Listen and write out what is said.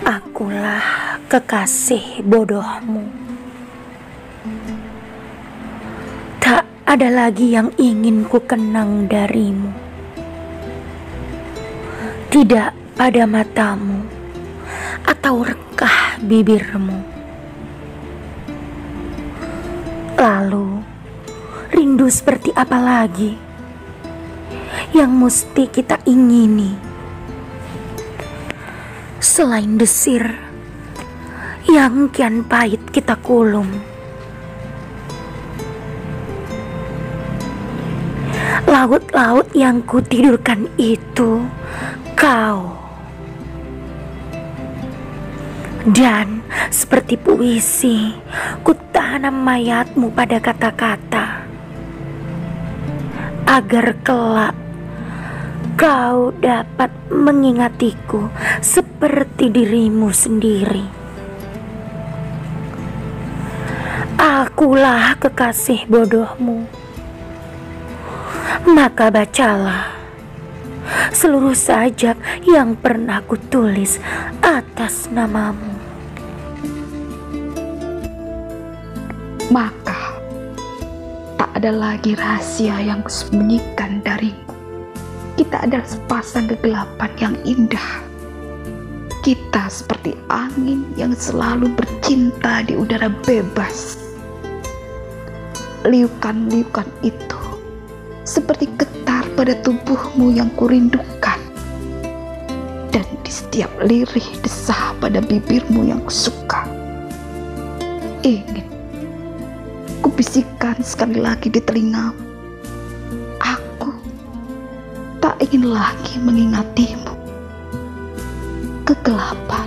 Akulah kekasih bodohmu. Tak ada lagi yang ingin ku kenang darimu. Tidak pada matamu atau rekah bibirmu. Lalu, rindu seperti apa lagi yang mesti kita ingini selain desir yang kian pahit kita kulum? Laut-laut yang kutidurkan itu kau. Dan seperti puisi, ku tanam mayatmu pada kata-kata, agar kelak kau dapat mengingatiku seperti dirimu sendiri. Akulah kekasih bodohmu. Maka bacalah seluruh sajak yang pernah kutulis atas namamu. Maka tak ada lagi rahasia yang kusembunyikan darimu. Kita adalah sepasang kegelapan yang indah. Kita seperti angin yang selalu bercinta di udara bebas. Liukan-liukan itu seperti getar pada tubuhmu yang kurindukan, dan di setiap lirih desah pada bibirmu yang kusuka. Ingin kubisikkan sekali lagi di telingamu, aku tak ingin lagi mengingatimu. Kegelapan